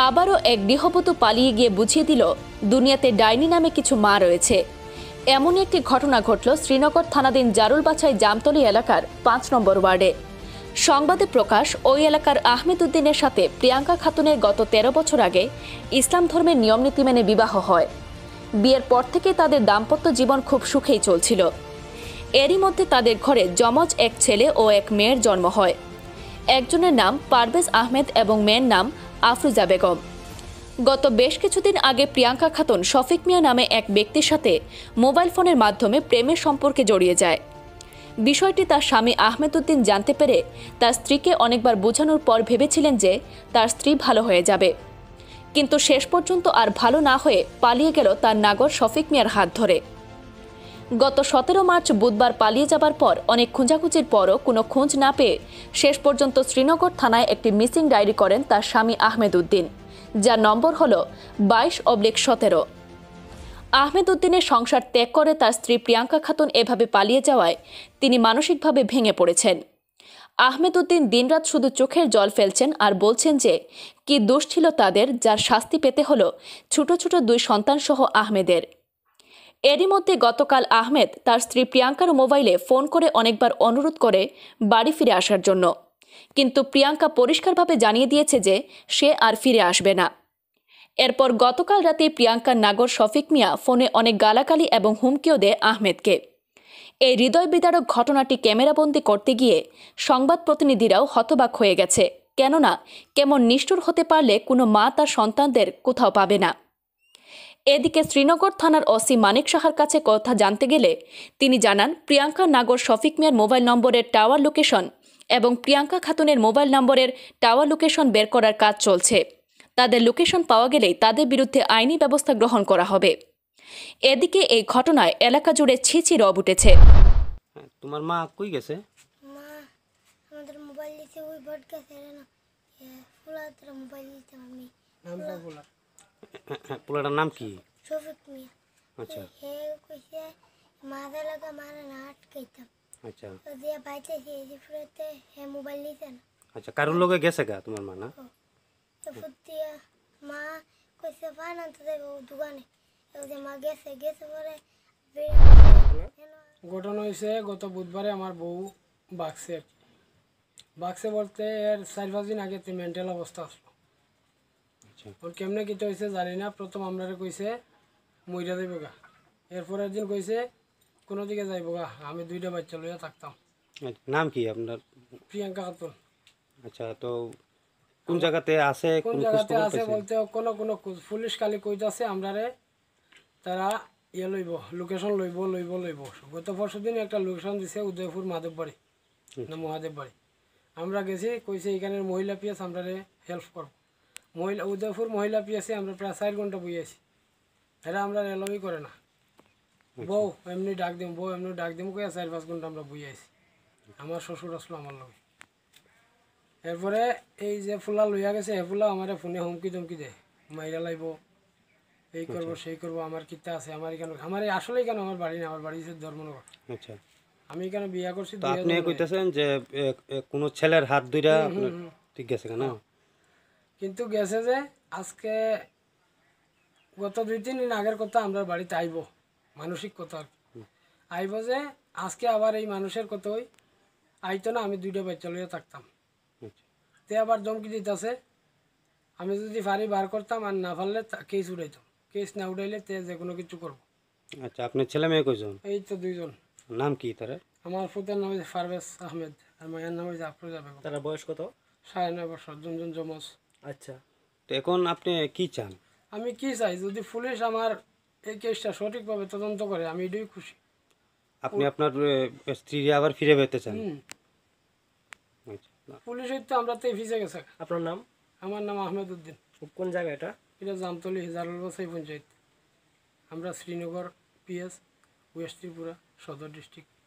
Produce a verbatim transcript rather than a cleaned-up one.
আবারও এক গৃহবধূ পালিয়ে গিয়ে বুঝিয়ে দিল দুনিয়াতে ডাইনি নামে কিছু মা রয়েছে। এমনই একটি ঘটনা ঘটল শ্রীনগর থানাধীন জারুলবাছাই জামতলী এলাকার পাঁচ নম্বর ওয়ার্ডে। সংবাদে প্রকাশ, ওই এলাকার আহমেদ উদ্দিনের সাথে প্রিয়াঙ্কা খাতুনের গত তেরো বছর আগে ইসলাম ধর্মের নিয়মনীতি মেনে বিবাহ হয়। বিয়ের পর থেকে তাদের দাম্পত্য জীবন খুব সুখেই চলছিল। এরই মধ্যে তাদের ঘরে যমজ এক ছেলে ও এক মেয়ের জন্ম হয়। একজনের নাম পারভেজ আহমেদ এবং মেয়ের নাম আফরুজা বেগম। গত বেশ কিছুদিন আগে প্রিয়াঙ্কা খাতুন শফিক মিয়া নামে এক ব্যক্তির সাথে মোবাইল ফোনের মাধ্যমে প্রেমের সম্পর্কে জড়িয়ে যায়। বিষয়টি তার স্বামী আহমেদ উদ্দিন জানতে পেরে তার স্ত্রীকে অনেকবার বোঝানোর পর ভেবেছিলেন যে তার স্ত্রী ভালো হয়ে যাবে, কিন্তু শেষ পর্যন্ত আর ভালো না হয়ে পালিয়ে গেল তার নাগর শফিক মিয়ার হাত ধরে। গত সতেরো মার্চ বুধবার পালিয়ে যাবার পর অনেক খোঁজাখুঁজির পরও কোনো খোঁজ না পেয়ে শেষ পর্যন্ত শ্রীনগর থানায় একটি মিসিং ডায়েরি করেন তার স্বামী আহমেদ উদ্দিন, যার নম্বর হল বাইশ অবলিক সতেরো। আহমেদ উদ্দিনের সংসার ত্যাগ করে তার স্ত্রী প্রিয়াঙ্কা খাতুন এভাবে পালিয়ে যাওয়ায় তিনি মানসিকভাবে ভেঙে পড়েছেন। আহমেদ উদ্দিন দিনরাত শুধু চোখের জল ফেলছেন আর বলছেন যে কি দোষ ছিল তাদের, যার শাস্তি পেতে হলো ছোট ছোট দুই সন্তানসহ আহমেদের। এরই মধ্যে গতকাল আহমেদ তার স্ত্রী প্রিয়াঙ্কার মোবাইলে ফোন করে অনেকবার অনুরোধ করে বাড়ি ফিরে আসার জন্য, কিন্তু প্রিয়াঙ্কা পরিষ্কারভাবে জানিয়ে দিয়েছে যে সে আর ফিরে আসবে না। এরপর গতকাল রাতে প্রিয়াঙ্কার নাগর শফিক মিয়া ফোনে অনেক গালাগালি এবং হুমকিও দেয় আহমেদকে। এই হৃদয় বিদারক ঘটনাটি ক্যামেরাবন্দি করতে গিয়ে সংবাদ প্রতিনিধিরাও হতবাক হয়ে গেছে, কেননা কেমন নিষ্ঠুর হতে পারলে কোনো মা তার সন্তানদের কোথাও পাবে না। এদিকে শ্রীনগর থানার ওসি মানিক সাহার কাছে কথা জানতে গেলে তিনি জানান, প্রিয়াঙ্কা নাগর শফিক মিয়ার মোবাইল নম্বরের টাওয়ার লোকেশন এবং প্রিয়াঙ্কা খাতুনের মোবাইল নম্বরের টাওয়ার লোকেশন বের করার কাজ চলছে। তাদের লোকেশন পাওয়া গেলেই তাদের বিরুদ্ধে আইনি ব্যবস্থা গ্রহণ করা হবে। এদিকে এই ঘটনায় এলাকা জুড়ে ছিছি রব উঠেছে। তোমার মা কই গেছে? মা আমাদের মোবাইল দিতে ওই বট গেছে না, ফুলার মোবাইল দিতে আমি নামটা ফুলা। ফুলাটার নাম কি? শফিক মিয়া। আচ্ছা, হে কইছে মাঝে লাগা মারা না আটকাইতাম। আচ্ছা, তো দিয়া বাইতেছে এই ফুলাতে হে মোবাইল দিতে না। আচ্ছা, কারোর লগে গেছে গা তোমার মা? না, তো ফুটিয়া মা কইছে পানা তো দেব দোকানে, তো যে মা গেছে গেছে পরে ঘটনা হয়েছে গত বুধবারে আমার বউ বাক্সে বাক্সে বলতে এর চার পাঁচ দিন আগে মেন্টাল অবস্থা আসলো। ওর কেমনে কিছু হয়েছে জানি না। প্রথম আমরা কইছে মইরা যাইব গা, এরপর একদিন কইছে কোনো দিকে যাইব গা। আমি দুইটা বাচ্চা লইয়া থাকতাম। নাম কি আপনার? প্রিয়াঙ্কা খাতুন। আচ্ছা, তো কোন জায়গাতে আছে? কোন জায়গাতে আছে বলতে কোনো কোনো পুলিশ কালি কইতাছে আমরারে তারা ইয়ে লইব, লোকেশন লইব লইব লইব গত পরশু দিন একটা লোকেশন দিছে উদয়পুর মাধব বাড়ি না মহাদেব বাড়ি। আমরা গেছি, কইছে এখানের মহিলা পিএস আমরা হেল্প করব। মহিলা উদয়পুর মহিলা পিএসে আমরা প্রায় চার ঘন্টা বই আছি, এরা আমরা এলোই করে না। বউ এমনি ডাক দিম বউ এমনি ডাক দিম কইয়া চার পাঁচ ঘন্টা আমরা বই আছি। আমার শ্বশুর আসলো আমার লগে। এরপরে এই যে ফুলা লইয়া গেছে এ ফুলা আমার ফোনে হুমকি ধমকি দেয়, মাইরা লাইব, এই করবো সেই করবো। আমার কিতা আছে আমার কেন আমার আসলেই কেন আমার বাড়ি না, আমার বাড়ি হচ্ছে ধর্মনগর। আচ্ছা, আমি কেন বিয়া করছি। আপনি কইতেছেন যে কোন ছেলের হাত ধইরা ঠিক গেছে কেন? কিন্তু গেছে যে আজকে গত দুই তিন দিন আগের কথা আমরা বাড়িতে আইব, মানসিক কথা আইব যে আজকে আবার এই মানুষের কথাই আইতো না। আমি দুইটা বাচ্চা লইয়া থাকতাম, তে আবার ধমকি দিতেছে আমি যদি পারি বার করতাম, আর না পারলে কেস উড়াইতাম। কেস না উড়াইলে তে যে কোনো কিছু করবো। আচ্ছা, আপনার ছেলে মেয়ে কয়জন? এই তো দুইজন। নাম কি তারা? আমার পুতের নাম হচ্ছে পারভেজ আহমেদ আর মায়ের নাম হচ্ছে আফরোজা বেগম। তারা বয়স কত? সাড়ে নয় বছর, দুজন জমজ। আচ্ছা, তো এখন আপনি কি চান? আমি কি চাই, যদি পুলিশ আমার এই কেসটা সঠিকভাবে তদন্ত করে আমি এটাই খুশি। আপনি আপনার স্ত্রী আবার ফিরে পেতে চান? পুলিশের তো আমরা তো ফিসে গেছে। আপনার নাম? আমার নাম আহমেদ উদ্দিন। কোন জায়গা এটা? এটা জামতলী জারুলবাছাই পঞ্চায়েত। আমরা শ্রীনগর পিএস, ওয়েস্ট ত্রিপুরা সদর ডিস্ট্রিক্ট।